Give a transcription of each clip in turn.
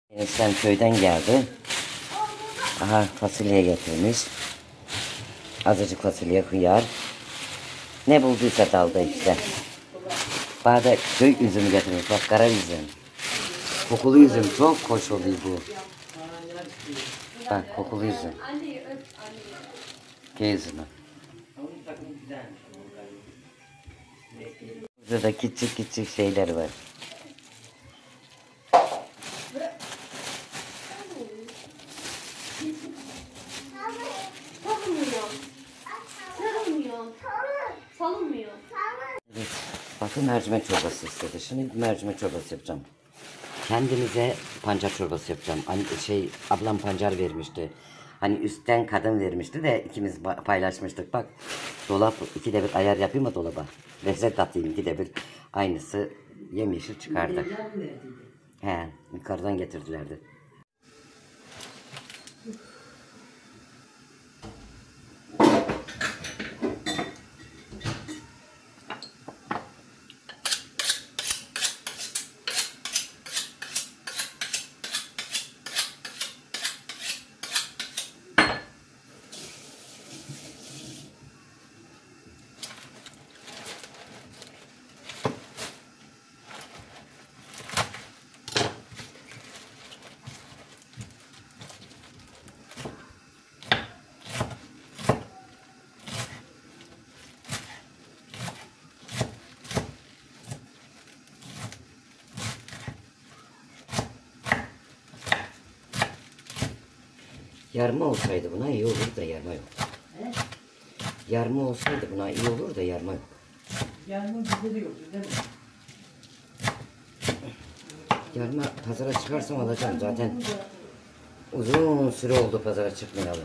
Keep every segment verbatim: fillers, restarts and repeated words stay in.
Eniştem köyden geldi. Aha fasulye getirmiş. Azıcık fasulye, hıyar. Ne bulduysa dalda işte. Bana da köy üzümü getirmiş. Bak kara üzüm. Kokulu üzüm çok hoş oluyor bu. Bak kokulu üzüm. Köy üzümü. Burada da küçük küçük şeyler var. Salınmıyor. Evet, bakın mercimek çorbası istedi. Şimdi mercimek çorbası yapacağım. Kendimize pancar çorbası yapacağım. Hani şey ablam pancar vermişti. Hani üstten kadın vermişti de ikimiz paylaşmıştık. Bak dolap ikide bir ayar yapayım mı dolaba? Lezzet katayım ikide bir. Aynısı yemyeşil çıkardı. He, yukarıdan getirdilerdi. Yarma olsaydı buna iyi olur da yarma yok. He? Yarma olsaydı buna iyi olur da yarma yok. Yarma bizde de yok değil mi? Yarma pazara çıkarsam alacağım zaten. Uzun süre oldu pazara çıkmayalı.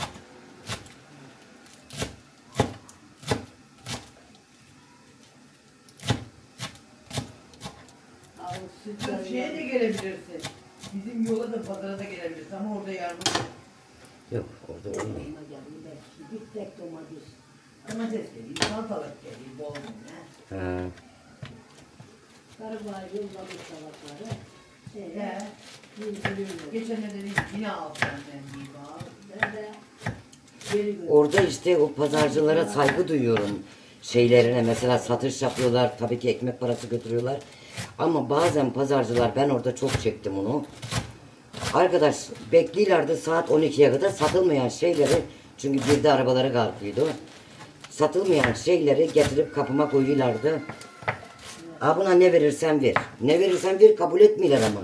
Şeye de gelebilirsin. Bizim yola da pazara da gelebilirsin ama orada yarma yok. Yok orada olmuyor. Gittik domates. Domates geliyor, salatalık geliyor, bol ne? Ha. Karabağ yollamış salakları. He. Geçen de dedim yine al senden bir al. Ben de geri gördüm. Orada işte o pazarcılara saygı duyuyorum. Şeylerine mesela satış yapıyorlar. Tabii ki ekmek parası götürüyorlar. Ama bazen pazarcılar, ben orada çok çektim onu. Arkadaş bekliyorlardı saat on ikiye kadar satılmayan şeyleri, çünkü bir de arabaları kalkıyordu. Satılmayan şeyleri getirip kapıma koyuyorlardı. Aa, buna ne verirsen ver. Ne verirsen ver, kabul etmiyorlar ama.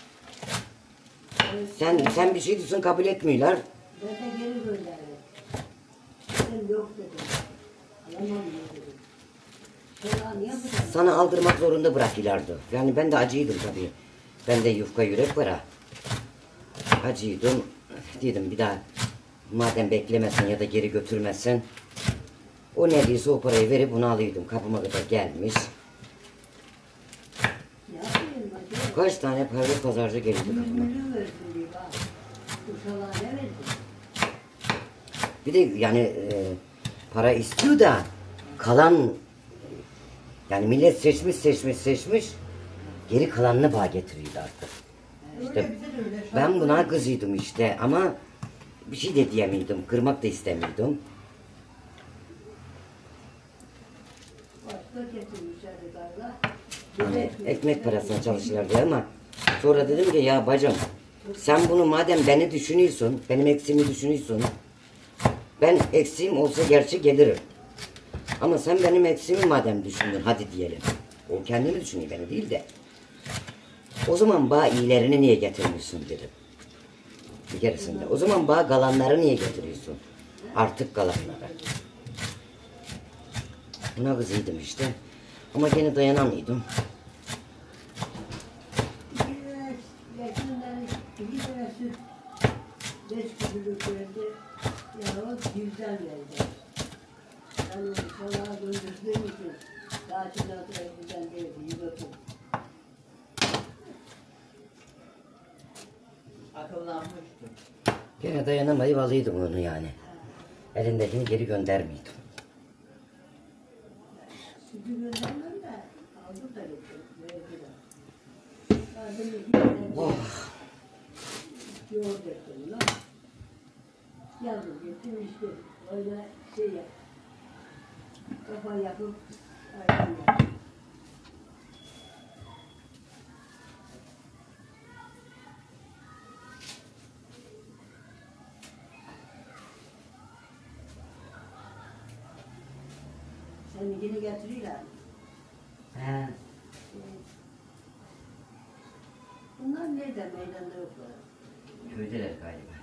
Sen sen bir şey diyorsun, kabul etmiyorlar. Ben de geri gönderdim. Dedim yok dedim. Alamam dedim. Sonra niye bu? Sana aldırmak zorunda bırakıyorlardı. Yani ben de acıydım tabii. Ben de yufka yürek var ha. Acıydım. Dedim bir daha madem beklemesin ya da geri götürmesin. O ne diyorsa o parayı verip bunu alıyordum. Kapıma kadar gelmiş. Ne yapayım bacı? Kaç tane pazar pazarcı geldi kapıma. Yüzünü versin diye bak. Uşağa ne verdi? Bir de yani e, para istiyor da kalan, yani millet seçmiş seçmiş seçmiş, geri kalanını bağ getiriyor artık. İşte ben buna kızıydım işte ama bir şey de diyemiyordum, kırmak da istemiyordum. Başka getirmişler yukarıda. Yani ekmek parasına çalışırlar diye, ama sonra dedim ki ya bacım, sen bunu madem beni düşünüyorsun, benim eksiğimi düşünüyorsun, ben eksiğim olsa gerçi gelirim. Ama sen benim eksiğimi madem düşündün, hadi diyelim. O kendini düşünüyor, beni değil de. O zaman bağ iyilerini niye getirmiyorsun dedim. Bir keresinde. O zaman bağ kalanları niye getiriyorsun? Artık kalanları. Buna kızıydım işte. Ama gene dayanamıyordum. Yakından iki tane süt, beş kiloluk verdi, yahut yüzden verdi. Ben onu salağa döndürdüğüm için, daha şimdi hatıra yüzden verdi, yürüdüm. Akıllanmıştım. Gene dayanamayıp alıyordum onu yani. Elindekini geri göndermiyordum. Sütü göndermem de aldım da getirdim. Oh. yoğurt ettim lan. Yavrum getir işte. Öyle şey yap. Kafa yapıp ayran yap. Seninkini getiriyorlar. He. Bunlar nerede? Meydanda yoklar. Köydeler galiba.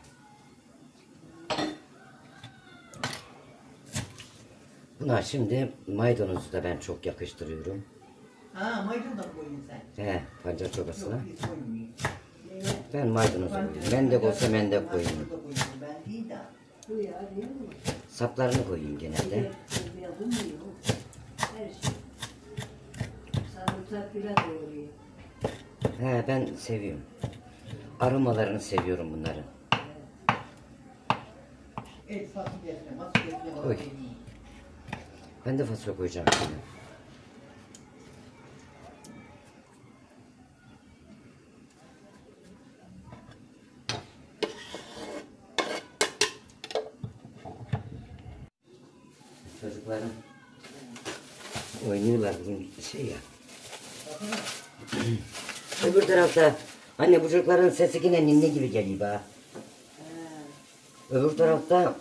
Buna şimdi maydanozu da ben çok yakıştırıyorum. Ha maydanoz da mı koyuyorsun sen? He, pancar çorbasına. Yok biz koymuyoruz. Evet. Ben maydanoz koyuyorum. Mendek olsa mendek koyayım. Maydanoz da koyuyorum, ben değil de. Bu ya değil mi? Saplarını koyayım genelde. Bir yapılmıyor. Her şey. Sarımsak bile doğruyor. He, ben seviyorum. Aromalarını seviyorum bunların. Et fasulyesine, fasulyesine Koy. koyuyorum. Ben de fasulye koyacağım şimdi. Çocuklarım oynuyorlar bugün şey ya. Öbür tarafta anne bu çocukların sesi yine ninni gibi geliyor bana. Öbür tarafta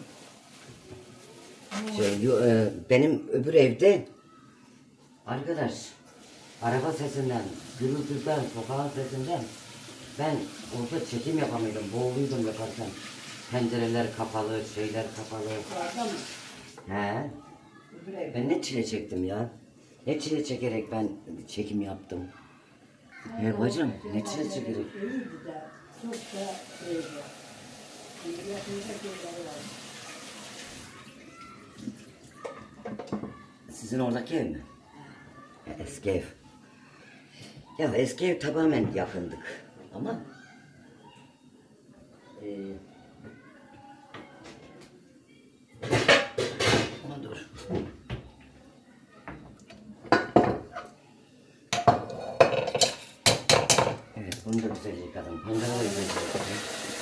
şey, yo- e, benim öbür evde arkadaş araba sesinden, gürültüden, sokağın sesinden ben orada çekim yapamıyordum, boğuluydum yaparken. Pencereler kapalı, şeyler kapalı. Orada mı? He. Öbür evde. Ben ne çile çektim ya. Ne çile çekerek ben çekim yaptım. He bacım, ne çile çekerek. İyiydi de çok da iyiydi. Şimdi yakında şeyleri var. Sizin oradaki ev mi? Ya, eski ev. Ya eski ev tamamen yakındık. Ama e, ama dur. Evet, bunu da güzel yıkadım. Pancarı da güzel yıkadım.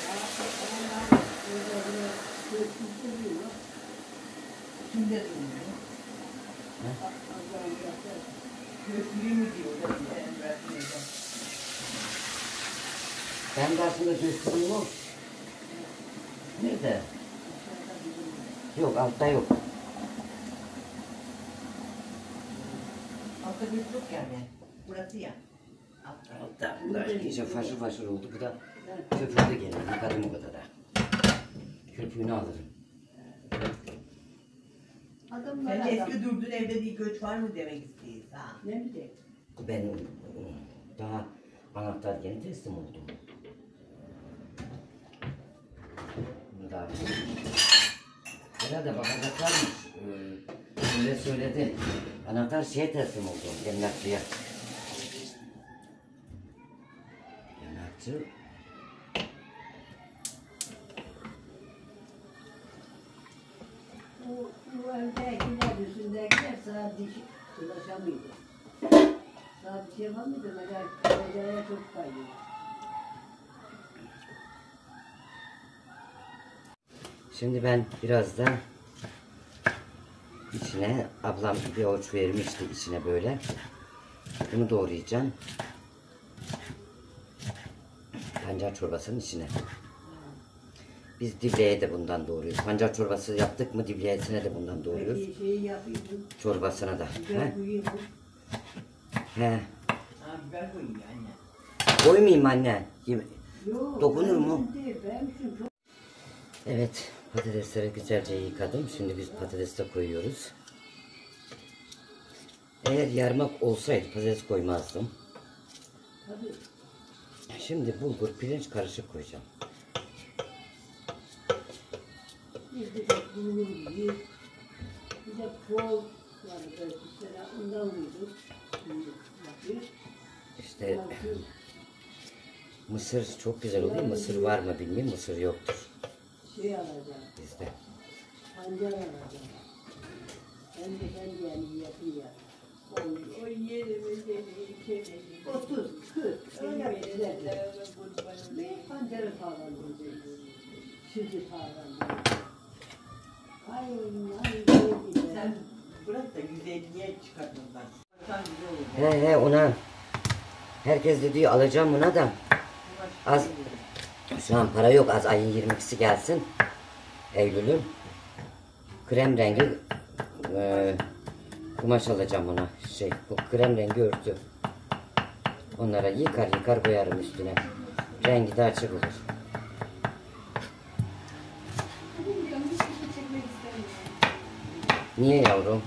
Kimde durmuyor? Götüreyim mi diyor. o da bize Emrah'ın evde. Ben de aslında göstereyim o. Nerede? Yok, altta yok. Altta göz yok yani. Burası ya. Altta. Altta. Bu da iyice faşır faşır oldu. Bu da köpürdü gene. Yıkadım o kadar da. Köpüğünü alırım. Adamlar Sence adam. eski durduğun evde bir göç var mı demek istiyorsun ha? Ne bileyim. Ben daha anahtar yeni teslim oldum. Bunu da herhalde bakacaklarmış. Ee, öyle söyledi. Anahtar şeye teslim oldu. Emlakçıya. Emlakçı Bu, bu evdekiler üstündekiler saat diş ulaşamıyordu. Saat diş yapamıyordu. Mesela pencereye çok kayıyor. Şimdi ben birazdan içine ablam bir avuç vermişti içine böyle. Bunu doğrayacağım. Pancar çorbasının içine. Biz dibleye de bundan doğruyoruz. Pancar çorbası yaptık mı dibleyesine de bundan doğruyoruz. Peki şeyi yapıyordum. Çorbasına da. Biber He? koyuyordum. He. Ha biber koyayım ya anne. Koymayayım anne. Yeme- Yok, Dokunur ben mu? için değil, benim için çok. Evet. Patatesleri güzelce yıkadım. Şimdi biz patates de koyuyoruz. Eğer yarmak olsaydı patates koymazdım. Tabii. Şimdi bulgur, pirinç karışık koyacağım. Bir de bulgur yiyor. Bir de kol var böyle mesela ondan vurduk. Şimdi yapıyor. İşte Bakın, mısır çok güzel oluyor. Mısır var mı bilmiyorum. Mısır yoktur şey alacağım. bizde. Pancar alacağım. Ben de ben yani yapayım ya. O yerime otuz, kırk, öyle güzeldi. Pancarı pahalandı. Sütü pahalandı. Ay, ay, Sen bırak da yüz elliye çıkartırlar. Sen güzel olur. He he ona. Herkes de diyor alacağım buna da. Az. Şu an para yok. Az ayın yirmi ikisi gelsin. Eylül'ün. Krem rengi e, kumaş alacağım ona. Şey, bu krem rengi örtü. Onlara yıkar yıkar koyarım üstüne. Rengi de açık olur. Niye yavrum?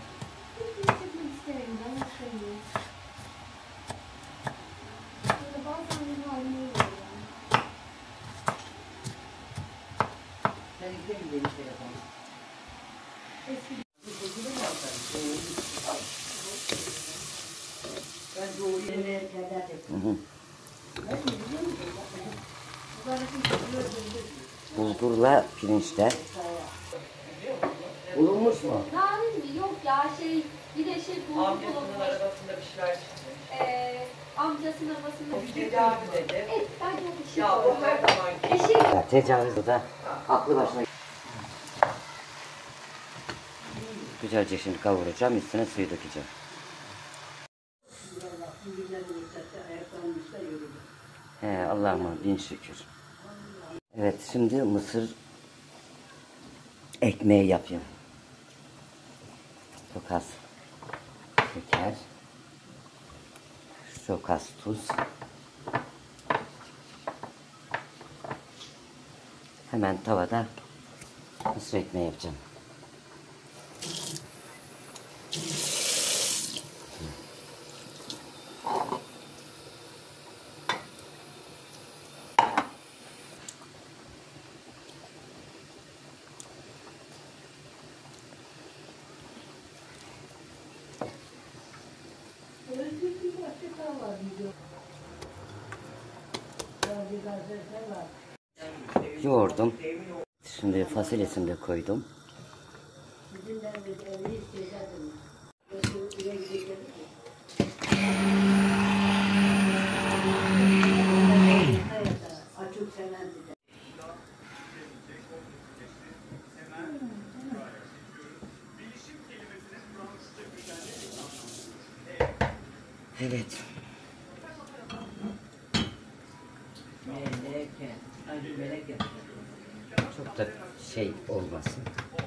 Sen izlemeyeyim telefonu. Ben doğru yerine kadar Hı hı. Bulgurla pirinçte. Bulunmuş mu? Narin mi? Yok ya şey bir de şey bulgur amcasının bulunmuş. arabasında bir şeyler çıkmış. Ee, amcasının arabasında O bir bir şey tedavi bulunmuş. dedi. Evet ben de o bir şey Ya o bulunmuş. her zaman Bir şey Ya, tecavüz o da aklı başına. Güzelce şimdi kavuracağım. Üstüne suyu dökeceğim. He Allah'ıma bin şükür. Evet şimdi mısır ekmeği yapayım. Çok az şeker. Çok az tuz. Hemen tavada mısır ekmeği yapacağım. Yoğurdum. Şimdi fasulyesini de koydum. Evet. melek ya. Sanki melek ya. Çok da şey olmasın.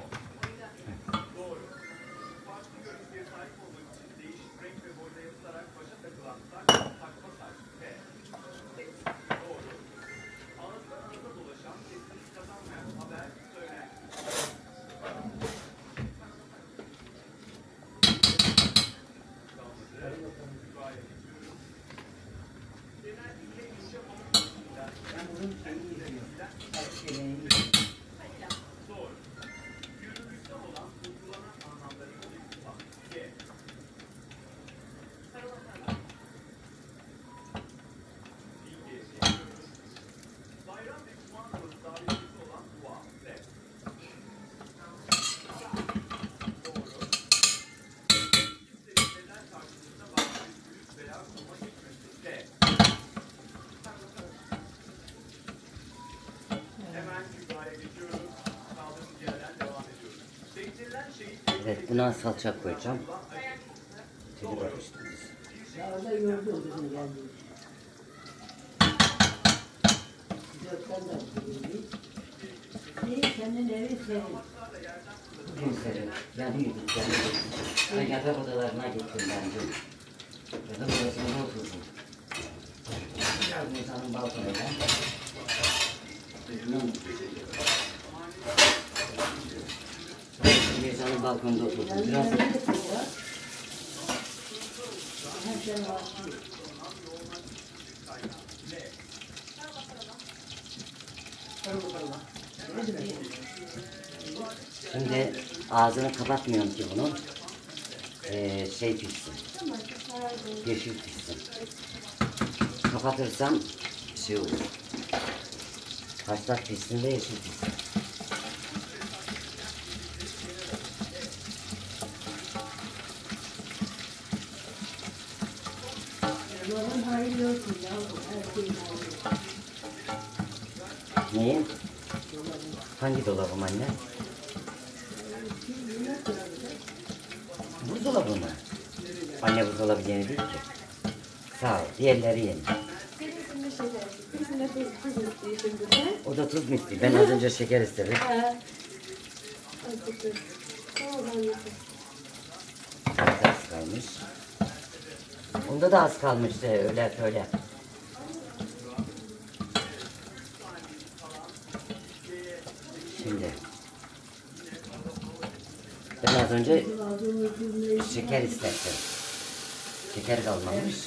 Ben bunun şeyini izliyorum. Her şeyini Evet buna salça koyacağım. Teli karıştırırız. Ya orada gördüm bizim geldiğini. Dörtten de okuyayım. İyi, senin evin senin. Bugün serin. Yanıyorduk yanıyorduk. Ben yatak odalarına gittim ben dün. Yatak odasında oturdum. Biraz insanın balkonuyla. Geca'nın balkonda oturdum. Biraz şimdi ağzını kapatmıyorum ki bunun. Ee, şey pişsin. Yeşil pişsin. Kapatırsam şey olur. Haşlak pişsin de yeşil pişsin. Biliyorsun ya, her şeyin ayrı. Neyin? Hangi dolabım anne? Şimdi ne sorarız? Buzdolabı mı? Anne buzdolabı yeni değil ki. Sağ ol. Diğerleri yeni. Birisinde şeker, birisinde tuz, tuz istiyor şimdi de. O da tuz mu istiyor? Ben az önce şeker istedim. He. Azıcık tuz. Tamam annesi. Az kalmış. Onda da az kalmıştı. Öyle öyle. Şimdi. Ben az önce şeker istedim. Şeker kalmamış.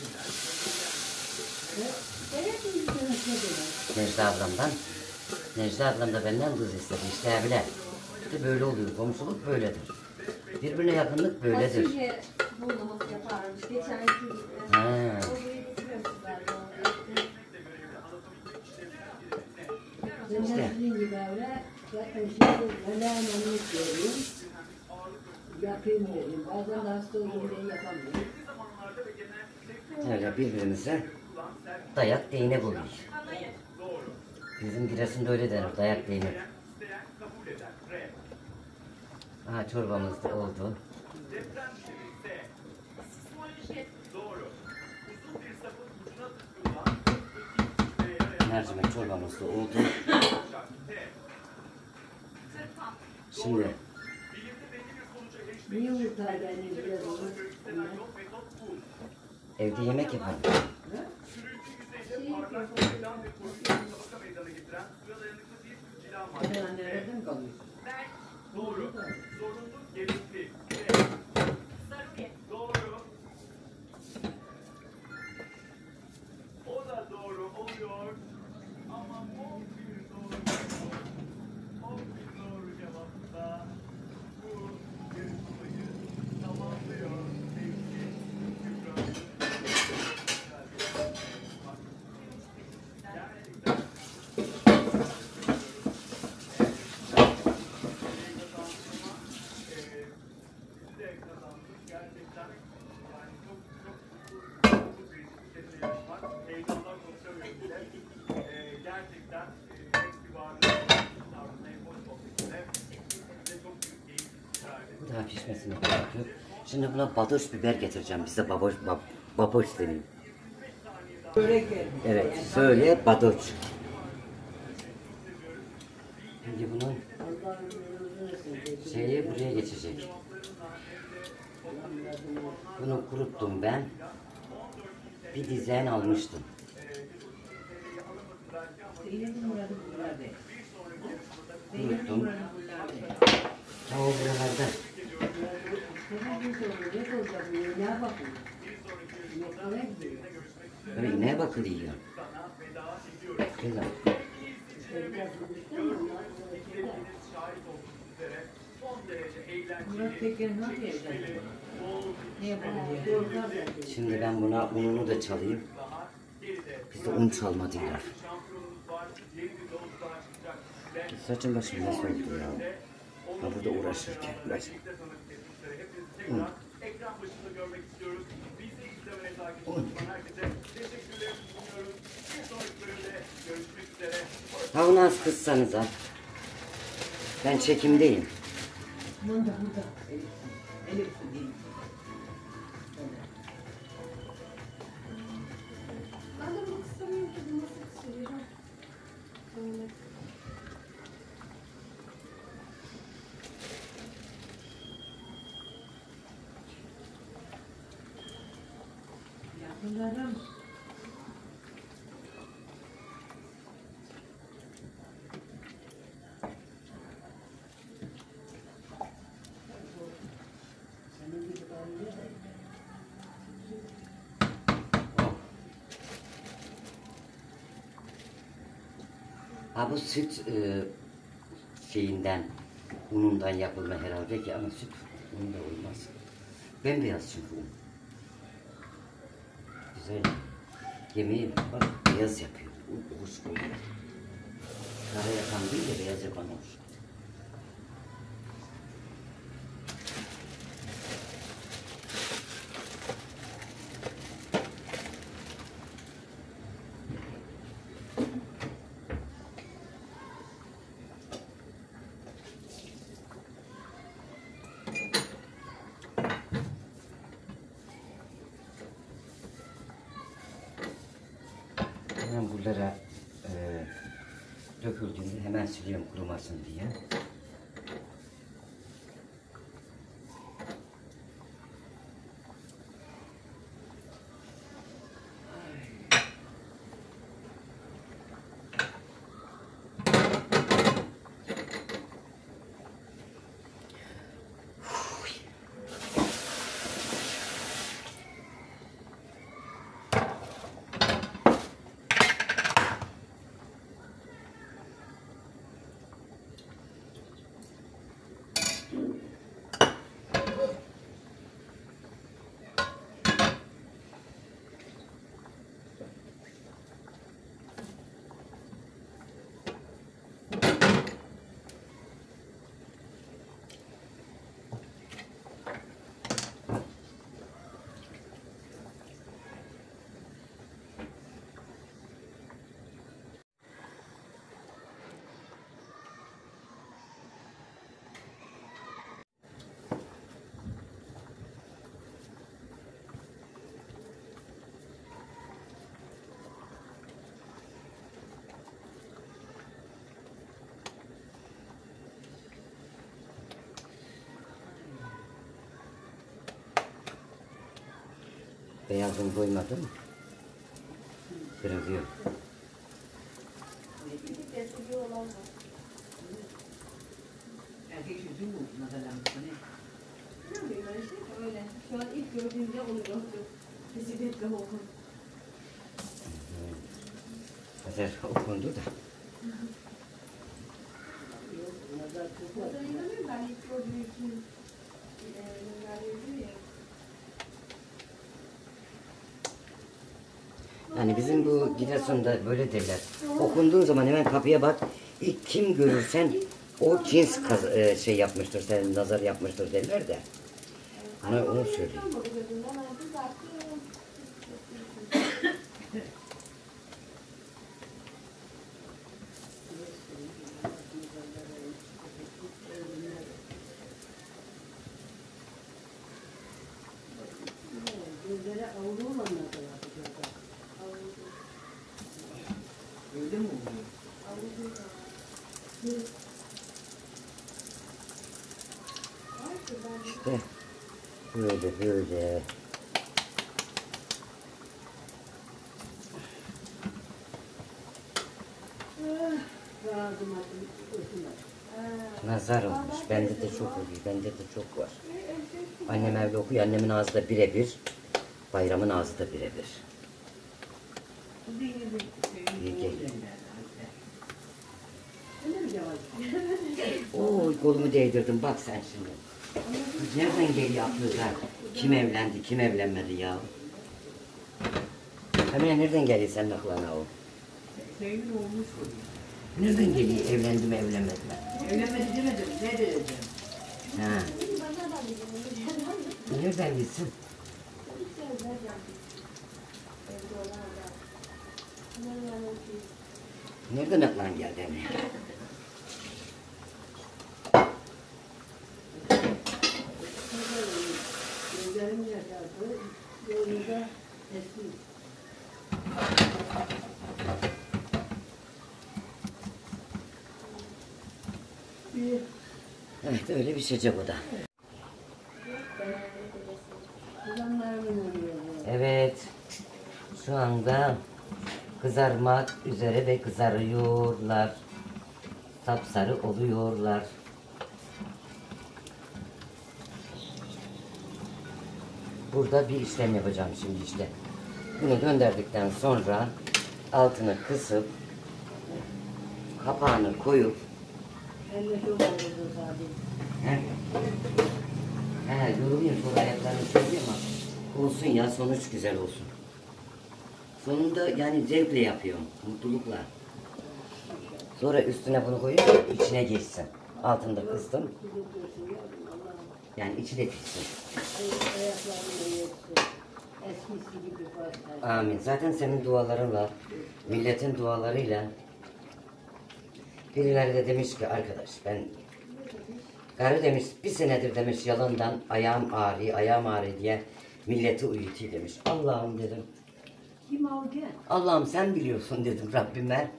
Necla ablamdan. Necla ablam da benden kız istedi. İşte bile. İşte böyle oluyor. Komşuluk böyledir. Birbirine yakınlık böyledir. Fasulye buğulaması yaparmış. Geçen gün. Ha. O buraya getiriyormuş galiba. Ben de sizin gibi öyle, zaten şimdi neler anlık görüyorum. Yapayım dedim. Bazen de hasta olduğum diye yapamıyorum. Öyle birbirimize dayak değnek oluyor. Bizim Giresun'da öyle denir. Dayak değnek. Aha çorbamız da oldu. Mercimek çorbamız da oldu. Şimdi Bir yumurta benim biraz olur. evde yemek yapalım. Şey yapıyor. Sen anne nerede mi kalıyorsun? Bu daha pişmesini bekliyor. Şimdi buna badoş biber getireceğim. Bize baboş, bab, baboş deneyim. Börek geldi. Evet, söyle badoç. Şimdi bunun şeyi buraya geçecek. Bunu kuruttum ben. Bir dizen almıştım. Zeynep'in muradı buralarda. Zeynep'in Kuruttum. muradı buralarda. Ta o buralarda. Ne bakın? Yemeklere gidiyor. Böyle neye bakılıyor? Güzel. Biraz buluştu mu? Onlar böyle şeyler. Murat Tekin nasıl evlendi? Ne yapalım diye. Korkar bence. Şimdi ben buna ununu da çalayım. Bizde un çalma diyorlar. Saçım başım nasıl oldu ya? Ha burada uğraşırken. Bak. Un. Un. Ha onu az kıssanıza. Ben çekimdeyim. Aman da burada. Elif. Elif değil. Ben de bunu kısamıyorum ki bu nasıl kısılıyor. Böyle. Bunlardan Ha bu süt e, şeyinden, unundan yapılma herhalde ki ama süt unu da olmaz. Bembeyaz çünkü un. Güzel. Yemeği bak beyaz yapıyor. Un hoş oluyor. Kara yapan değil de beyaz yapan hoş. Hemen buralara e, döküldüğünde hemen siliyorum kurumasın diye. Beyazını koymadım. Kırılıyor. Erkek çocuğu mu? Nazar lambası ne? Bilmiyorum böyle şey de öyle. Şu an ilk gördüğümde onu gördüm. Kesinlikle oldu. Kadar okundu da. Zaten inanıyorum ben ilk gördüğüm için. E, neler yazıyor ya. Yani bizim bu Giresun'da böyle derler. Okunduğun zaman hemen kapıya bak. İlk kim görürsen o cins kaz- e, şey yapmıştır, senin nazar yapmıştır derler de. Ona onu söyleyeyim. Kalmadı gözümden artık baktım. Gözlere avlu olanlar da var. Öyle mi oluyor? İşte böyle böyle. Razım atım ötüme. Nazar olmuş. Bende de çok oluyor. Bende de çok var. Annem evde okuyor. Annemin ağzı da birebir. Bayramın ağzı da birebir. Bu değil de İyi sevgili gel. Öyle mi Cemal? Oo kolumu değdirdim. Bak sen şimdi. Nereden geliyor aklınıza? Kim evlendi, kim evlenmedi ya? Hemen nereden geliyor senin aklına o? Sevgili olmuş oluyor. Nereden geliyor evlendi mi evlenmedi mi? Evlenmedi demedim. Ne dedim? Ha. Nereden gitsin? Nereden aklına geldi hemen? Gözlerim yaşardı. Yolunda eski. Bir Evet öyle bir çocuk o da. kızanlarımın oluyor. Evet. Şu anda kızarmak üzere ve kızarıyorlar. Sapsarı oluyorlar. Burada bir işlem yapacağım şimdi işte. Bunu döndürdükten sonra altını kısıp kapağını koyup Ben de çok oldu sadece. he, he yoruluyor sonra ayaklarını söylüyor ama olsun ya sonuç güzel olsun. Sonunda yani zevkle yapıyorum, mutlulukla. Sonra üstüne bunu koyup içine geçsin. Altında kıstım. Yani içi de pişsin. Ayaklarını yetsin. Eskisi gibi başlar. Amin. Zaten senin dualarınla, milletin dualarıyla birileri de demiş ki arkadaş ben karı demiş bir senedir demiş yalandan ayağım ağrıyor, ayağım ağrıyor diye milleti uyutuyor demiş. Allah'ım dedim. Kim alacak? Allah'ım sen biliyorsun dedim Rabbime.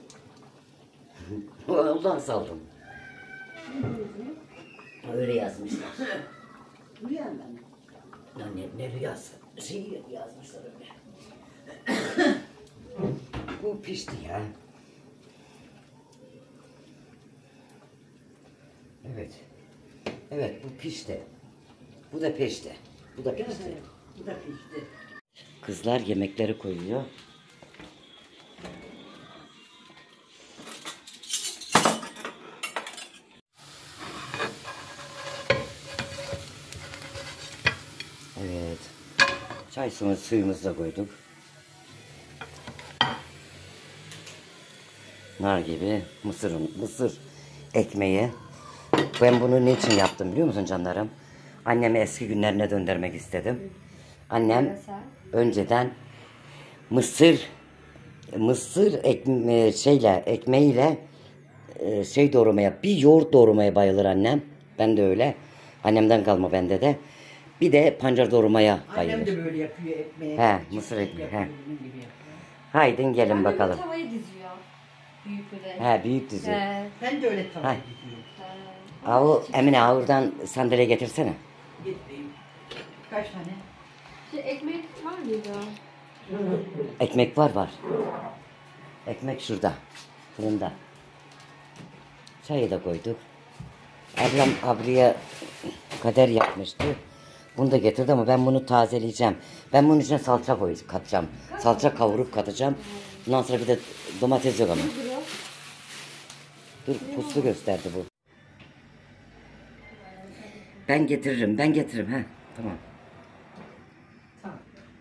Allah saldım. Ne diyorsun? Öyle yazmışlar. Buraya mı? Ya ne, ne rüyası? Şey yazmışlar öyle. Bu pişti ya. Evet. Evet bu pişti. Bu da pişti. Bu da pişti. Bu da pişti. Kızlar yemekleri koyuyor. Evet. Çay suyu suyumuzu da koyduk. Nar gibi mısırın mısır ekmeği. Ben bunu niçin yaptım biliyor musun canlarım? Annemi eski günlerine döndürmek istedim. Annem önceden mısır mısır ekme şeyle ekmeğiyle e, şey doğramaya bir yoğurt doğramaya bayılır annem. Ben de öyle. Annemden kalma bende de. Bir de pancar doğramaya bayılır. Annem de böyle yapıyor ekmeği. He, mısır ekmeği. Yapıyor, He. bizim gibi yapıyor. Haydi gelin Annem bakalım. tavayı diziyor. Büyük bir de. He büyük dizi. He. Ben de öyle tavuk Ha. yapıyorum. He. Avu Emine avurdan sandalye getirsene. Getireyim. Kaç tane? Şey, ekmek var mıydı? Ekmek var var. Ekmek şurada. Fırında. Çayı da koyduk. Ablam abriye kader yapmıştı. Bunu da getirdi ama ben bunu tazeleyeceğim. Ben bunun içine salça koyacağım, katacağım. Salça kavurup katacağım. Bundan sonra bir de domates yok ama. Dur puslu gösterdi bu. Ben getiririm, ben getiririm. Ha, tamam. Tamam.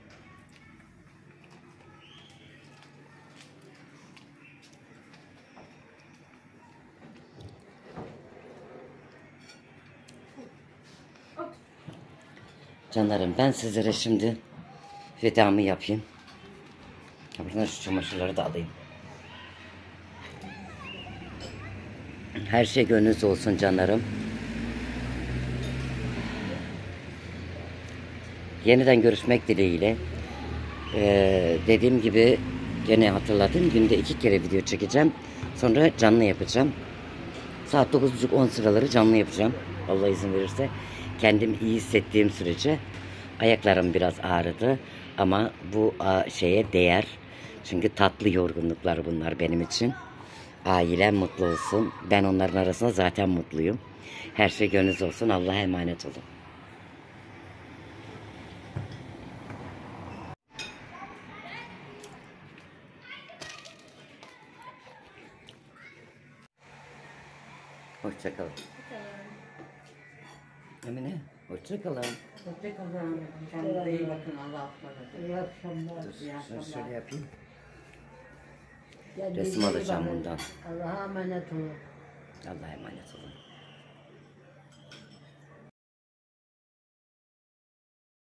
Canlarım ben sizlere şimdi vedamı yapayım. Buradan şu çamaşırları da alayım. Her şey gönlünüzde olsun canlarım. Yeniden görüşmek dileğiyle. Ee, dediğim gibi gene hatırladım. Günde iki kere video çekeceğim. Sonra canlı yapacağım. Saat dokuz buçuk on sıraları canlı yapacağım. Allah izin verirse. Kendim iyi hissettiğim sürece. Ayaklarım biraz ağrıdı. Ama bu şeye değer. Çünkü tatlı yorgunluklar bunlar benim için. Ailem mutlu olsun. Ben onların arasında zaten mutluyum. Her şey gönlünüzde olsun. Allah'a emanet olun. Hoşça kalın. Emine, hoşça kalın. Hoşçakalın. Kendinize iyi bakın. Allah'a emanet. İyi akşamlar. Dur, iyi şunu akşamlar. şöyle yapayım. Kendinize Resim iyi alacağım bakın. bundan. Allah'a emanet olun. Allah'a emanet olun.